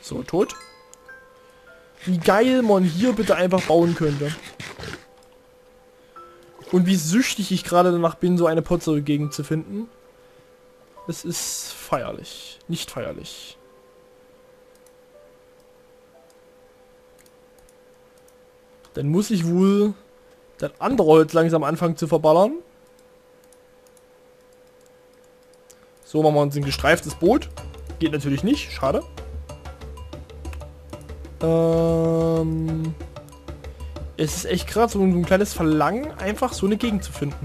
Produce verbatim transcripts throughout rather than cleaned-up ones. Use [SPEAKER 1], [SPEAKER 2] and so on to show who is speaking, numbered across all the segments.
[SPEAKER 1] So, tot. Wie geil man hier bitte einfach bauen könnte. Und wie süchtig ich gerade danach bin, so eine Potzer-Gegend zu finden. Es ist feierlich. Nicht feierlich. Dann muss ich wohl das andere Holz langsam anfangen zu verballern. So, machen wir uns ein gestreiftes Boot. Geht natürlich nicht, schade. Ähm, es ist echt gerade so ein kleines Verlangen, einfach so eine Gegend zu finden.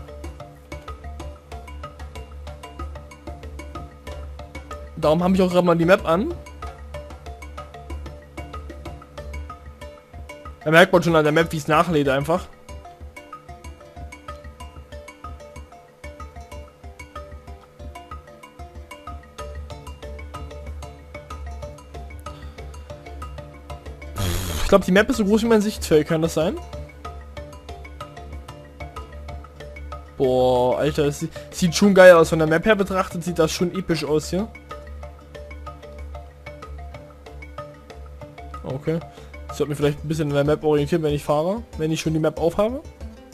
[SPEAKER 1] Darum habe ich auch gerade mal die Map an. Da merkt man schon an der Map, wie es nachlädt einfach. Ich glaube, die Map ist so groß wie mein Sichtfeld, kann das sein? Boah, Alter, es sieht schon geil aus. Von der Map her betrachtet sieht das schon episch aus hier. Okay. Ich sollte mich vielleicht ein bisschen in der Map orientieren, wenn ich fahre, wenn ich schon die Map aufhabe.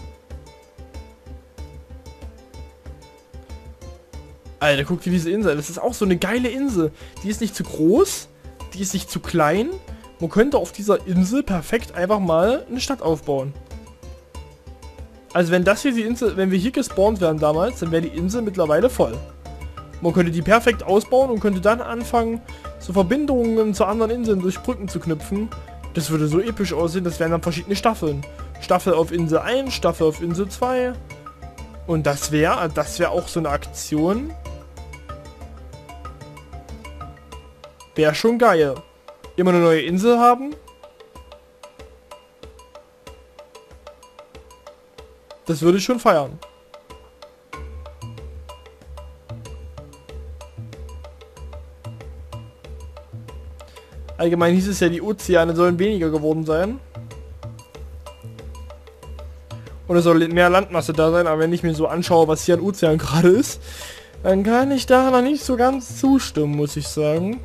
[SPEAKER 1] Alter, guck dir diese Insel. Das ist auch so eine geile Insel. Die ist nicht zu groß, die ist nicht zu klein. Man könnte auf dieser Insel perfekt einfach mal eine Stadt aufbauen. Also wenn das hier die Insel, wenn wir hier gespawnt wären damals, dann wäre die Insel mittlerweile voll. Man könnte die perfekt ausbauen und könnte dann anfangen, so Verbindungen zu anderen Inseln durch Brücken zu knüpfen. Das würde so episch aussehen, das wären dann verschiedene Staffeln. Staffel auf Insel eins, Staffel auf Insel zwei. Und das wäre, das wäre auch so eine Aktion. Wäre schon geil. Immer eine neue Insel haben. Das würde ich schon feiern. Allgemein hieß es ja, die Ozeane sollen weniger geworden sein. Und es soll mehr Landmasse da sein, aber wenn ich mir so anschaue, was hier an Ozean gerade ist, dann kann ich da noch nicht so ganz zustimmen, muss ich sagen.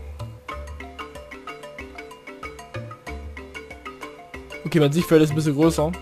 [SPEAKER 1] Okay, mein Sichtfeld ist ein bisschen größer.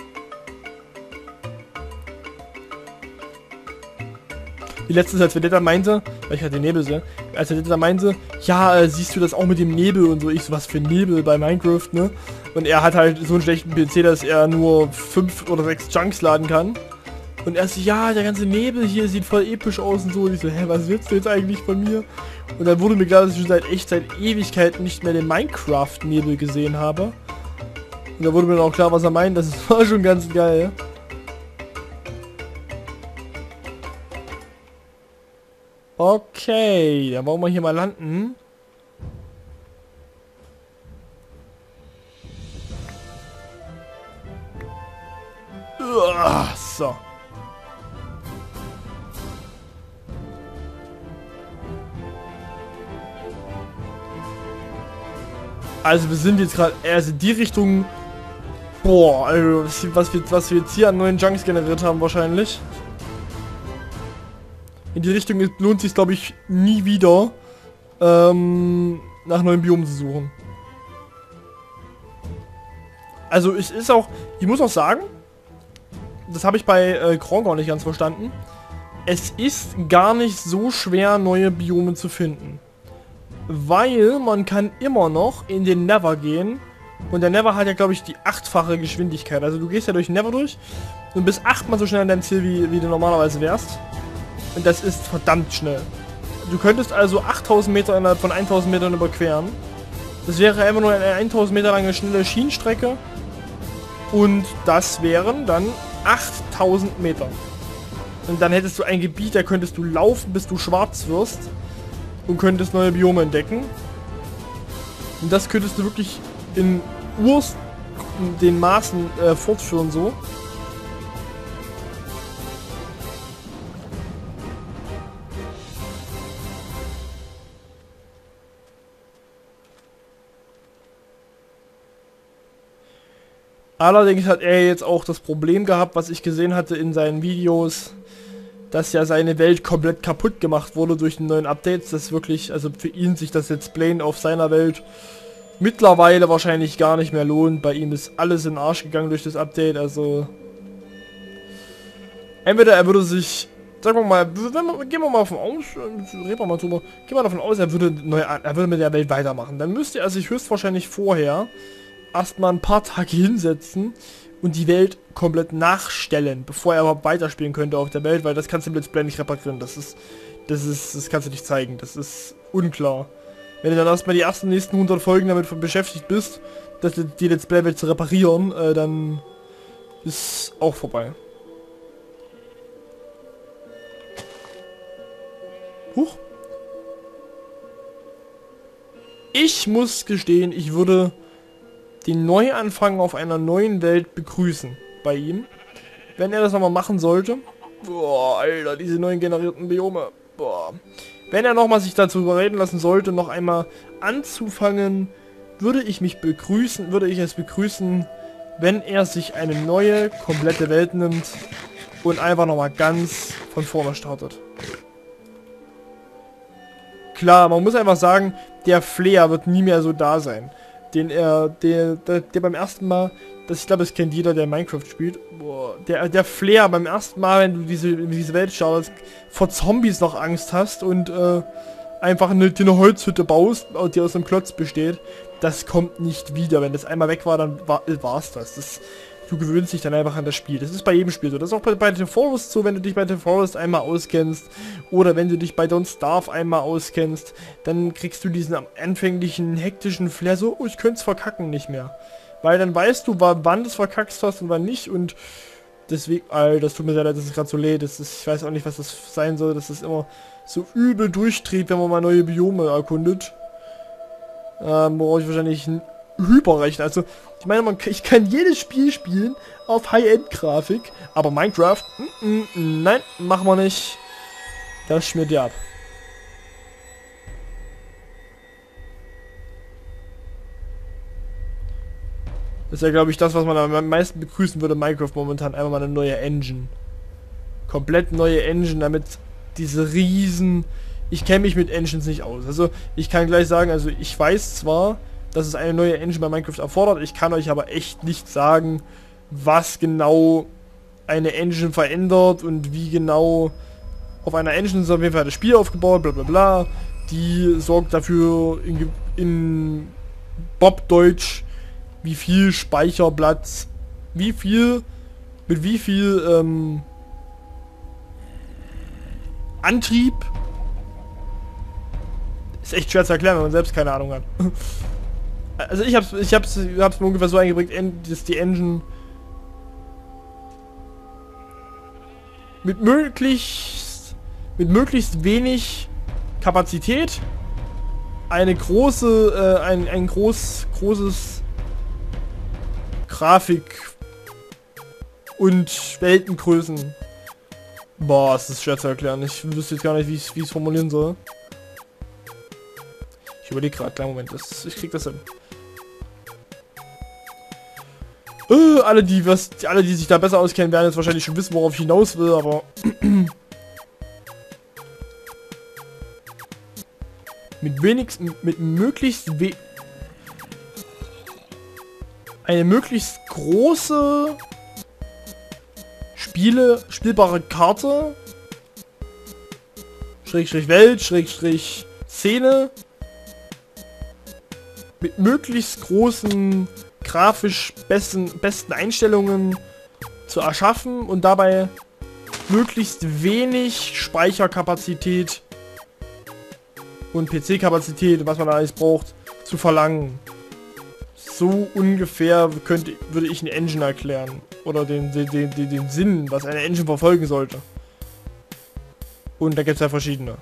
[SPEAKER 1] Wie letztens, als Vendetta meinte, weil ich halt den Nebel sehe, als Vendetta meinte, ja, äh, siehst du das auch mit dem Nebel und so, ich so, was für Nebel bei Minecraft, ne? Und er hat halt so einen schlechten P C, dass er nur fünf oder sechs Chunks laden kann. Und er so, ja, der ganze Nebel hier sieht voll episch aus und so. Und ich so, hä, was willst du jetzt eigentlich von mir? Und dann wurde mir klar, dass ich schon seit echt seit Ewigkeiten nicht mehr den Minecraft-Nebel gesehen habe. Und da wurde mir dann auch klar, was er meint, das war schon ganz geil. Okay, dann wollen wir hier mal landen. Uah, so. Also wir sind jetzt gerade erst in die Richtung. Boah, also was wir, was wir jetzt hier an neuen Junks generiert haben wahrscheinlich. In die Richtung lohnt sich, glaube ich, nie wieder ähm, nach neuen Biomen zu suchen. Also es ist auch, ich muss auch sagen, das habe ich bei äh, Kronk auch nicht ganz verstanden. Es ist gar nicht so schwer, neue Biome zu finden. Weil man kann immer noch in den Nether gehen. Und der Nether hat ja, glaube ich, die achtfache Geschwindigkeit. Also du gehst ja durch den Nether durch und bist achtmal so schnell an deinem Ziel, wie, wie du normalerweise wärst. Und das ist verdammt schnell. Du könntest also achttausend Meter innerhalb von tausend Metern überqueren. Das wäre einfach nur eine tausend Meter lange schnelle Schienenstrecke. Und das wären dann achttausend Meter. Und dann hättest du ein Gebiet, da könntest du laufen, bis du schwarz wirst. Und könntest neue Biome entdecken. Und das könntest du wirklich in Urs den Maßen äh, fortführen so. Allerdings hat er jetzt auch das Problem gehabt, was ich gesehen hatte in seinen Videos, dass ja seine Welt komplett kaputt gemacht wurde durch die neuen Updates. Das wirklich, also für ihn sich das Let's Playen auf seiner Welt mittlerweile wahrscheinlich gar nicht mehr lohnt. Bei ihm ist alles in den Arsch gegangen durch das Update, also entweder er würde sich, sagen wir mal, wenn wir, gehen wir mal davon aus, reden wir mal drüber, gehen wir davon aus, er würde, neu, er würde mit der Welt weitermachen. Dann müsste er sich höchstwahrscheinlich vorher erstmal ein paar Tage hinsetzen und die Welt komplett nachstellen, bevor er überhaupt weiterspielen könnte auf der Welt, weil das kannst du im Let's Play nicht reparieren. Das ist, das ist, das kannst du nicht zeigen. Das ist unklar. Wenn du dann erstmal die ersten nächsten hundert Folgen damit beschäftigt bist, dass die Let's Play Welt zu reparieren, äh, dann ist auch vorbei. Huch. Ich muss gestehen, ich würde den Neuanfang auf einer neuen Welt begrüßen bei ihm. Wenn er das nochmal machen sollte. Boah, Alter, diese neuen generierten Biome. Boah. Wenn er nochmal sich dazu überreden lassen sollte, noch einmal anzufangen, würde ich mich begrüßen, würde ich es begrüßen, wenn er sich eine neue, komplette Welt nimmt und einfach nochmal ganz von vorne startet. Klar, man muss einfach sagen, der Flair wird nie mehr so da sein. Den er, der, der, der beim ersten Mal, das ich glaube, das kennt jeder, der Minecraft spielt, boah, der, der Flair beim ersten Mal, wenn du diese, diese Welt startest, vor Zombies noch Angst hast und äh, einfach eine, eine Holzhütte baust, die aus einem Klotz besteht, das kommt nicht wieder. Wenn das einmal weg war, dann war es das. das. Du gewöhnst dich dann einfach an das Spiel. Das ist bei jedem Spiel so. Das ist auch bei, bei The Forest so, wenn du dich bei The Forest einmal auskennst oder wenn du dich bei Don't Starve einmal auskennst, dann kriegst du diesen anfänglichen, hektischen Flair so, oh, ich könnte es verkacken nicht mehr. Weil dann weißt du, wann du es verkackst hast und wann nicht und deswegen, Alter, das tut mir sehr leid, dass es gerade so lädt. Das ist, ich weiß auch nicht, was das sein soll, dass es immer so übel durchdreht, wenn man mal neue Biome erkundet. Ähm, worauf ich wahrscheinlich ein Hyperrechner. Also, ich meine, man, ich kann jedes Spiel spielen auf High-End-Grafik, aber Minecraft, mm, mm, nein, machen wir nicht. Das schmiert dir ab. Das ist ja, glaube ich, das, was man am meisten begrüßen würde, Minecraft momentan, einfach mal eine neue Engine. Komplett neue Engine, damit diese riesen... Ich kenne mich mit Engines nicht aus. Also, ich kann gleich sagen, also ich weiß zwar, dass es eine neue Engine bei Minecraft erfordert. Ich kann euch aber echt nicht sagen, was genau eine Engine verändert und wie genau auf einer Engine ist auf jeden Fall das Spiel aufgebaut, bla bla bla. Die sorgt dafür in, in Bob-Deutsch, wie viel Speicherplatz, wie viel, mit wie viel ähm, Antrieb. Ist echt schwer zu erklären, wenn man selbst keine Ahnung hat. Also ich hab's, ich hab's, hab's mir ungefähr so eingebringt, dass die Engine mit möglichst, mit möglichst wenig Kapazität eine große, äh, ein, ein groß, großes Grafik und Weltengrößen. Boah, es ist schwer zu erklären. Ich wüsste jetzt gar nicht, wie ich es formulieren soll. Ich überlege gerade, kleinen Moment, das, ich krieg das hin. Uh, alle, die was, alle, die sich da besser auskennen, werden jetzt wahrscheinlich schon wissen, worauf ich hinaus will, aber mit wenigstens, mit möglichst we eine möglichst große Spiele, spielbare Karte, Schrägstrich Welt, Schrägstrich Szene, mit möglichst großen grafisch besten, besten Einstellungen zu erschaffen und dabei möglichst wenig Speicherkapazität und P C-Kapazität, was man da alles braucht, zu verlangen. So ungefähr könnte, würde ich eine Engine erklären. Oder den, den, den, den Sinn, was eine Engine verfolgen sollte. Und da gibt es ja verschiedene.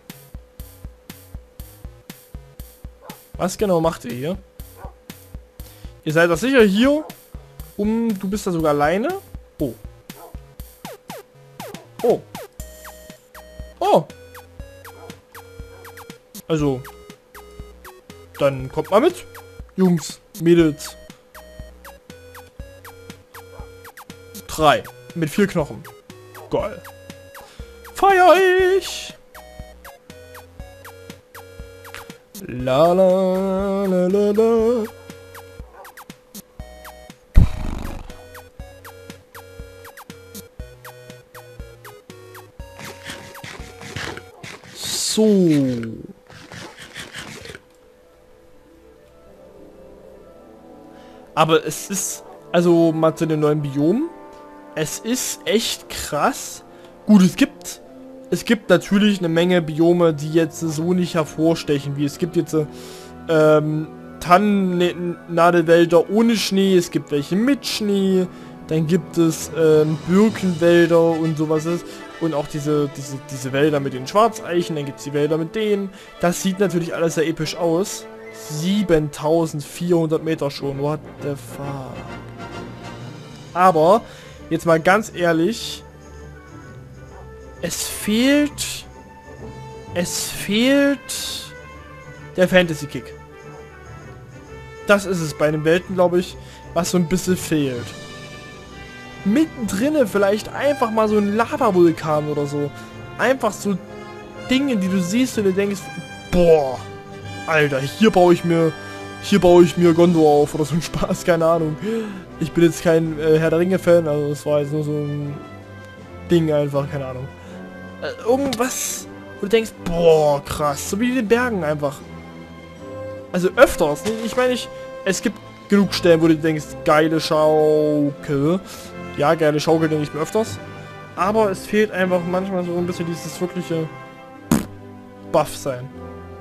[SPEAKER 1] Was genau macht ihr hier? Ihr seid doch sicher hier, um... Du bist da sogar alleine? Oh. Oh. Oh. Also. Dann kommt mal mit. Jungs, Mädels. Drei. Mit vier Knochen. Geil. feier ich. La la la la la. So. Aber es ist, also mal zu den neuen Biomen, es ist echt krass. Gut, es gibt, es gibt natürlich eine Menge Biome, die jetzt so nicht hervorstechen, wie es gibt jetzt ähm, Tannennadelwälder ohne Schnee, es gibt welche mit Schnee, dann gibt es ähm, Birkenwälder und sowas ist. Und auch diese, diese, diese Wälder mit den Schwarzeichen, dann gibt es die Wälder mit denen. Das sieht natürlich alles sehr episch aus. siebentausendvierhundert Meter schon, what the fuck. Aber, jetzt mal ganz ehrlich, es fehlt, es fehlt der Fantasy-Kick. Das ist es bei den Welten, glaube ich, was so ein bisschen fehlt. Mittendrin vielleicht einfach mal so ein Lava-Vulkan oder so. Einfach so Dinge, die du siehst und du denkst, boah, Alter, hier baue ich mir, hier baue ich mir Gondor auf oder so ein Spaß, keine Ahnung. Ich bin jetzt kein äh, Herr der Ringe-Fan, also es war jetzt nur so ein Ding einfach, keine Ahnung. Äh, irgendwas, wo du denkst, boah, krass, so wie in den Bergen einfach. Also öfters, ich meine, ich, es gibt genug Stellen, wo du denkst, geile Schaukel. Ja, geile Schaukel denke ich mir öfters. Aber es fehlt einfach manchmal so ein bisschen dieses wirkliche Buff sein.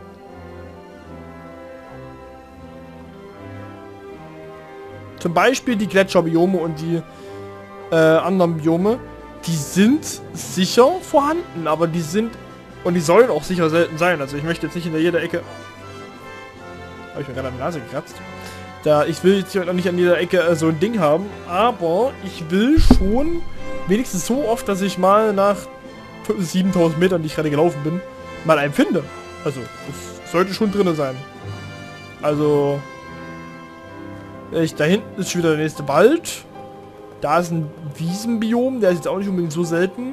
[SPEAKER 1] Zum Beispiel die Gletscherbiome und die äh, anderen Biome, die sind sicher vorhanden, aber die sind, und die sollen auch sicher selten sein. Also ich möchte jetzt nicht in jeder Ecke... Habe ich mir gerade an die Nase gekratzt. Da, ich will jetzt noch nicht an jeder Ecke äh, so ein Ding haben, aber ich will schon wenigstens so oft, dass ich mal nach siebentausend Metern, die ich gerade gelaufen bin, mal einen finde. Also, das sollte schon drin sein. Also, ich, da hinten ist schon wieder der nächste Wald. Da ist ein Wiesenbiom, der ist jetzt auch nicht unbedingt so selten.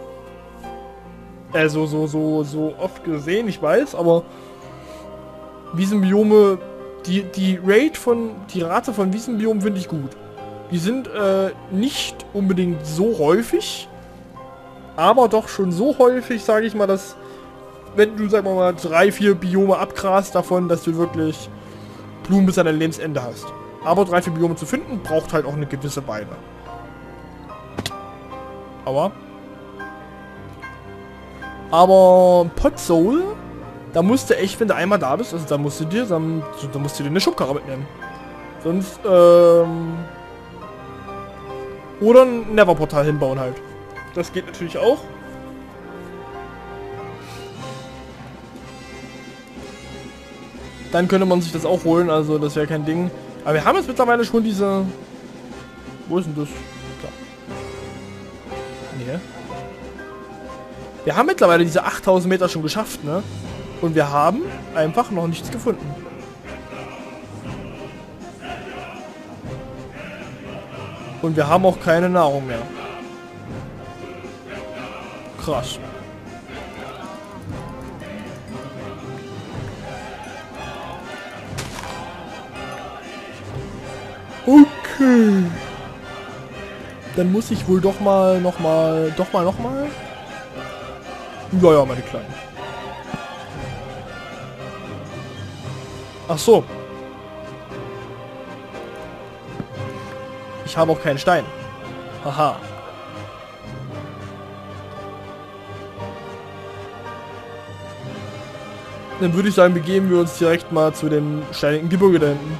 [SPEAKER 1] Also, so, so, so oft gesehen, ich weiß, aber Wiesenbiome... Die, die Rate von, die Rate von Wiesenbiomen finde ich gut. Die sind äh, nicht unbedingt so häufig, aber doch schon so häufig, sage ich mal, dass wenn du, sagen wir mal, drei, vier Biome abgrast davon, dass du wirklich Blumen bis an dein Lebensende hast. Aber drei, vier Biome zu finden, braucht halt auch eine gewisse Weile. Aber Aber Potsoul, da musst du echt, wenn du einmal da bist, also da musst du dir, dann, da musst du dir eine Schubkarre mitnehmen. Sonst, ähm... oder ein Neverportal hinbauen halt. Das geht natürlich auch. Dann könnte man sich das auch holen, also das wäre kein Ding. Aber wir haben jetzt mittlerweile schon diese... Wo ist denn das? Da. Nee. Wir haben mittlerweile diese achttausend Meter schon geschafft, ne? Und wir haben einfach noch nichts gefunden. Und wir haben auch keine Nahrung mehr. Krass. Okay. Dann muss ich wohl doch mal, noch mal, doch mal, noch mal. Ja, ja, meine Kleinen. Ach so. Ich habe auch keinen Stein. Haha. Dann würde ich sagen, begeben wir uns direkt mal zu dem steinigen Gebirge da hinten.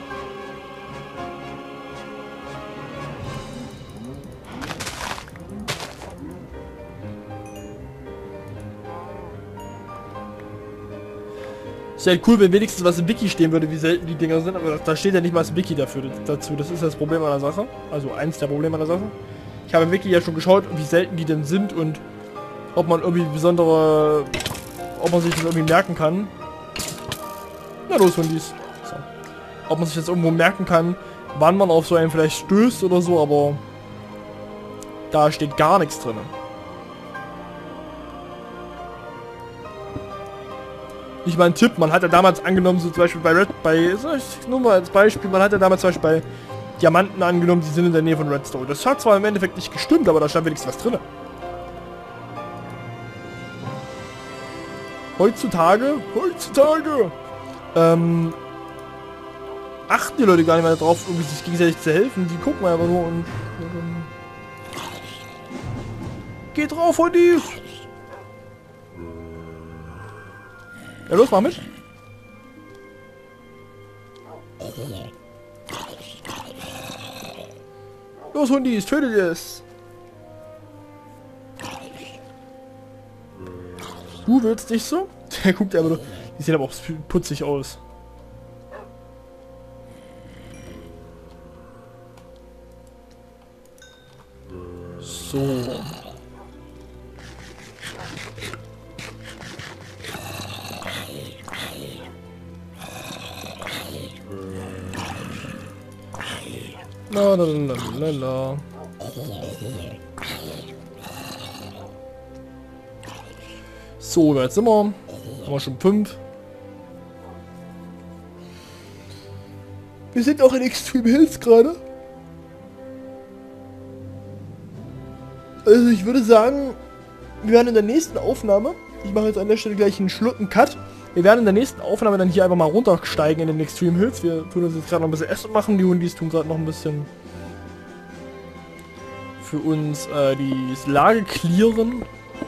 [SPEAKER 1] Ist ja cool, wenn wenigstens was im Wiki stehen würde, wie selten die Dinger sind, aber da steht ja nicht mal das Wiki dafür dazu. Das ist das Problem an der Sache. Also eins der Probleme an der Sache. Ich habe im Wiki ja schon geschaut, wie selten die denn sind und ob man irgendwie besondere... ob man sich das irgendwie merken kann. Na los, Hundis. So. Ob man sich das irgendwo merken kann, wann man auf so einen vielleicht stößt oder so, aber da steht gar nichts drin. Ich meine, Tipp, man hat ja damals angenommen, so zum Beispiel bei Red, bei, so, ich, nur mal als Beispiel, man hat ja damals zum Beispiel bei Diamanten angenommen, die sind in der Nähe von Redstone. Das hat zwar im Endeffekt nicht gestimmt, aber da stand wenigstens was drin. Heutzutage, heutzutage, ähm, achten die Leute gar nicht mehr darauf, irgendwie sich gegenseitig zu helfen. Die gucken einfach nur und... Ähm, geht drauf, Hondi! Ja, los, mach mit! Los, Hundis, tötet es! Du willst nicht so? Der guckt einfach nur... Die sieht aber auch putzig aus. So. La la la la la. So, jetzt sind wir. Haben wir schon fünf. Wir sind auch in Extreme Hills gerade. Also ich würde sagen, wir werden in der nächsten Aufnahme, ich mache jetzt an der Stelle gleich einen Schlucken Cut, wir werden in der nächsten Aufnahme dann hier einfach mal runtersteigen in den Extreme Hills. Wir tun uns jetzt gerade noch ein bisschen Essen machen, die Hundis tun gerade noch ein bisschen für uns äh, die Lage clearen.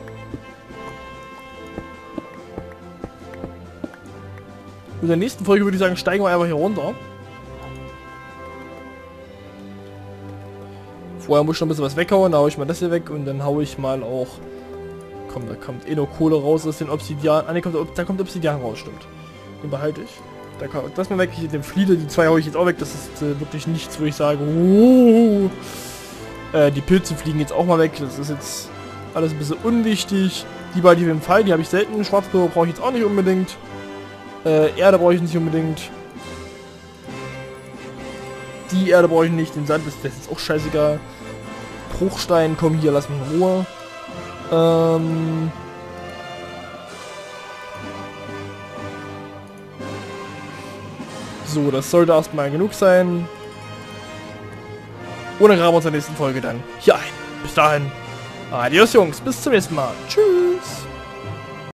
[SPEAKER 1] In der nächsten Folge würde ich sagen, steigen wir einfach hier runter. Vorher muss ich noch ein bisschen was weghauen, da haue ich mal das hier weg und dann haue ich mal auch... Komm, da kommt eh noch Kohle raus aus den Obsidian... Ah ne, kommt, da kommt Obsidian raus, stimmt. Den behalte ich. Da kann, das mal weg, hier den Flieder, die zwei haue ich jetzt auch weg, das ist äh, wirklich nichts, wo ich sage... Oh, äh, die Pilze fliegen jetzt auch mal weg, das ist jetzt alles ein bisschen unwichtig. Die beiden hier im Fall, die habe ich selten. Schwarzpulver brauche ich jetzt auch nicht unbedingt. Äh, Erde brauche ich nicht unbedingt. Die Erde brauche ich nicht, den Sand ist das ist auch scheißegal. Bruchstein, komm hier, lass mich in Ruhe. Ähm... So, das sollte erstmal genug sein. Und dann graben wir uns in der nächsten Folge dann hier ein. Bis dahin. Adios Jungs, bis zum nächsten Mal. Tschüss.